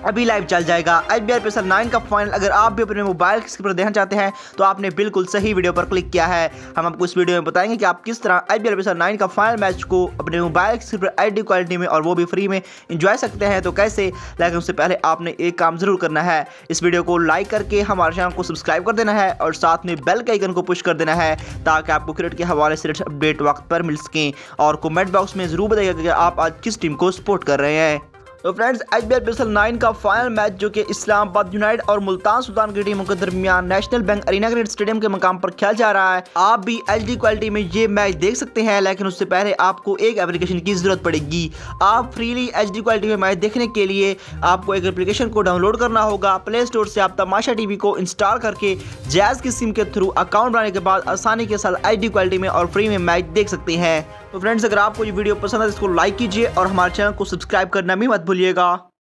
अभी लाइव चल जाएगा। IPL PSL 9 का फाइनल अगर आप भी अपने मोबाइल स्क्रीन पर देखना चाहते हैं तो आपने बिल्कुल सही वीडियो पर क्लिक किया है। हम आपको इस वीडियो में बताएंगे कि आप किस तरह IPL PSL 9 का फाइनल मैच को अपने मोबाइल स्क्रीन पर HD क्वालिटी में और वो भी फ्री में एंजॉय सकते हैं। तो कैसे, लेकिन उससे पहले आपने एक काम जरूर करना है, इस वीडियो को लाइक करके हमारे चैनल को सब्सक्राइब कर देना है और साथ में बेल के आइकन को पुश कर देना है ताकि आपको क्रिकेट के हवाले से अपडेट वक्त पर मिल सकें। और कमेंट बॉक्स में जरूर बताइएगा कि आप आज किस टीम को सपोर्ट कर रहे हैं। तो फ्रेंड्स, IPL PSL 9 का फाइनल मैच जो कि इस्लामाबाद यूनाइटेड और मुल्तान सुल्तान की टीमों के दरमियान national bank arena cricket stadium के मकाम पर खेला जा रहा है। आप भी HD क्वालिटी में ये मैच देख सकते हैं, लेकिन उससे पहले आपको एक एप्लीकेशन की जरूरत पड़ेगी। आप फ्रीली HD क्वालिटी में मैच देखने के लिए आपको एक एप्लीकेशन को डाउनलोड करना होगा। प्ले स्टोर से आप तमाशा TV को इंस्टॉल करके जैज़ की सिम के थ्रू अकाउंट बनाने के बाद आसानी के साथ HD क्वालिटी में और फ्री में मैच देख सकते हैं। तो फ्रेंड्स, अगर आपको ये वीडियो पसंद है तो इसको लाइक कीजिए और हमारे चैनल को सब्सक्राइब करना भी मत भूलिएगा।